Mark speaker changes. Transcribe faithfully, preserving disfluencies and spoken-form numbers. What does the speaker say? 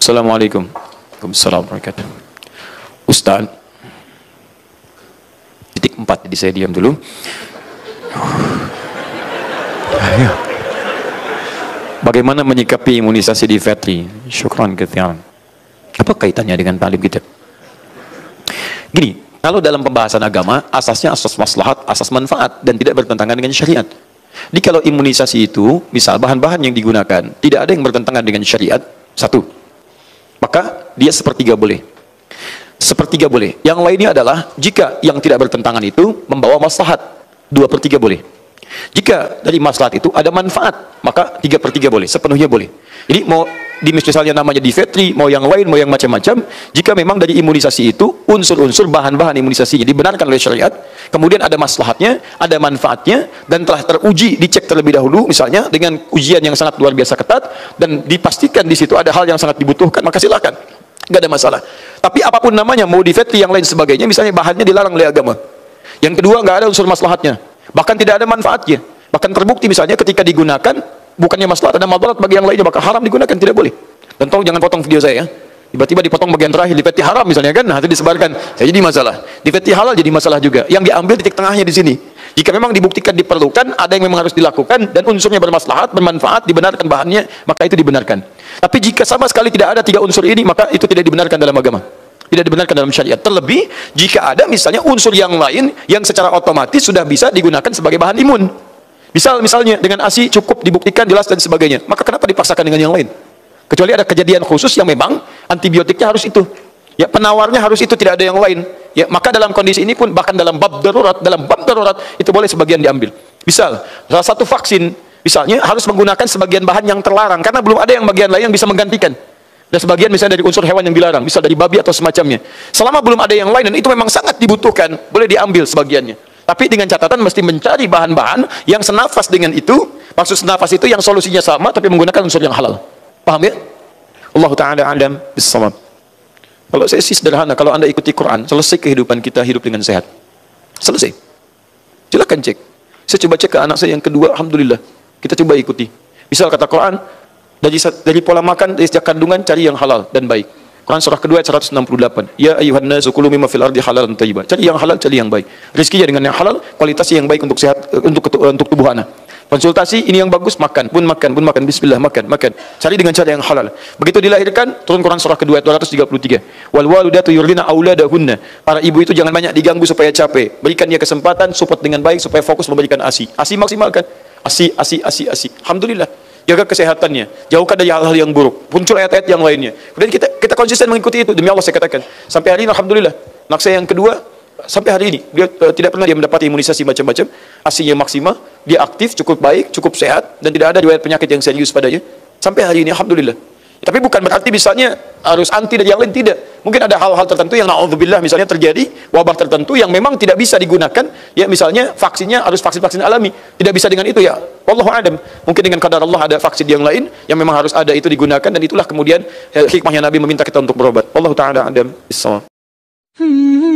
Speaker 1: Assalamualaikum. Waalaikumsalam warahmatullahi wabarakatuh. Ustaz, titik empat, jadi saya diam dulu. Ayo. Bagaimana menyikapi imunisasi di vetri? Syukran katsiran. Apa kaitannya dengan talim kita? Gini, kalau dalam pembahasan agama, asasnya asas maslahat, asas manfaat, dan tidak bertentangan dengan syariat. Jadi kalau imunisasi itu, misal bahan-bahan yang digunakan, tidak ada yang bertentangan dengan syariat, satu, maka dia sepertiga boleh. Sepertiga boleh. Yang lainnya adalah, jika yang tidak bertentangan itu membawa maslahat, dua per tiga boleh. Jika dari maslahat itu ada manfaat, maka tiga per tiga boleh, sepenuhnya boleh. Jadi mau di misalnya namanya di vetri, mau yang lain, mau yang macam-macam, jika memang dari imunisasi itu unsur-unsur bahan-bahan imunisasinya dibenarkan oleh syariat, kemudian ada maslahatnya, ada manfaatnya, dan telah teruji, dicek terlebih dahulu, misalnya dengan ujian yang sangat luar biasa ketat, dan dipastikan di situ ada hal yang sangat dibutuhkan, maka silakan, nggak ada masalah. Tapi apapun namanya, mau di vetri yang lain sebagainya, misalnya bahannya dilarang oleh agama. Yang kedua, nggak ada unsur maslahatnya, bahkan tidak ada manfaatnya, bahkan terbukti misalnya ketika digunakan bukannya maslahat, ada madarat bagi yang lainnya, maka haram digunakan, tidak boleh. Dan tolong jangan potong video saya ya. Tiba-tiba dipotong bagian terakhir, di vetri haram misalnya kan, nah itu disebarkan, saya jadi masalah. Di vetri halal jadi masalah juga. Yang diambil titik tengahnya di sini. Jika memang dibuktikan diperlukan, ada yang memang harus dilakukan dan unsurnya bermaslahat, bermanfaat, dibenarkan bahannya, maka itu dibenarkan. Tapi jika sama sekali tidak ada tiga unsur ini, maka itu tidak dibenarkan dalam agama. Tidak dibenarkan dalam syariat. Terlebih jika ada misalnya unsur yang lain yang secara otomatis sudah bisa digunakan sebagai bahan imun. Misal misalnya dengan ASI cukup dibuktikan jelas dan sebagainya, maka kenapa dipaksakan dengan yang lain? Kecuali ada kejadian khusus yang memang antibiotiknya harus itu, ya penawarnya harus itu, tidak ada yang lain, ya maka dalam kondisi ini pun bahkan dalam bab darurat, dalam bab darurat itu boleh sebagian diambil. Misal salah satu vaksin misalnya harus menggunakan sebagian bahan yang terlarang karena belum ada yang bagian lain yang bisa menggantikan. Dan sebagian misalnya dari unsur hewan yang dilarang, misal dari babi atau semacamnya. Selama belum ada yang lain dan itu memang sangat dibutuhkan, boleh diambil sebagiannya. Tapi dengan catatan mesti mencari bahan-bahan yang senafas dengan itu. Maksud senafas itu yang solusinya sama tapi menggunakan unsur yang halal. Paham ya? Allah Ta'ala a'lam bis-shawab. Kalau saya sih sederhana, kalau Anda ikuti Quran, selesai kehidupan kita hidup dengan sehat. Selesai. Silakan cek. Saya coba cek ke anak saya yang kedua, alhamdulillah. Kita coba ikuti. Misal kata Quran, dari dari pola makan, dari sejak kandungan cari yang halal dan baik. Quran surah kedua ayat seratus enam puluh delapan. Ya ayyuhan nasu kulu mimma fil ardi halalan thayyiban. Cari yang halal, cari yang baik. Rezekinya dengan yang halal, kualitasnya yang baik untuk sehat, untuk untuk tubuh anak. Konsultasi ini yang bagus, makan, pun makan, pun makan, bismillah, makan, makan. Cari dengan cara yang halal. Begitu dilahirkan, turun Quran surah kedua ayat dua ratus tiga puluh tiga. Wal walidatu yurdina auladahunna. Para ibu itu jangan banyak diganggu supaya capek. Berikan dia kesempatan, support dengan baik supaya fokus memberikan ASI. ASI maksimalkan. ASI, ASI, ASI, ASI. Alhamdulillah. Jaga kesehatannya, jauhkan dari hal-hal yang buruk. Muncul ayat-ayat yang lainnya. Kemudian kita kita konsisten mengikuti itu. Demi Allah saya katakan, sampai hari ini alhamdulillah. Anak saya yang kedua sampai hari ini dia uh, tidak pernah dia mendapat imunisasi macam-macam. Asinya maksimal, dia aktif, cukup baik, cukup sehat dan tidak ada riwayat penyakit yang serius padanya. Sampai hari ini alhamdulillah. Tapi bukan berarti misalnya harus anti dari yang lain, tidak. Mungkin ada hal-hal tertentu yang na'udzubillah misalnya terjadi wabah tertentu yang memang tidak bisa digunakan, ya misalnya vaksinnya harus vaksin-vaksin alami, tidak bisa dengan itu ya. Wallahu a'lam. Mungkin dengan qadar Allah ada vaksin yang lain yang memang harus ada itu digunakan dan itulah kemudian hikmahnya Nabi meminta kita untuk berobat. Wallahu taala a'lam bis-shawab.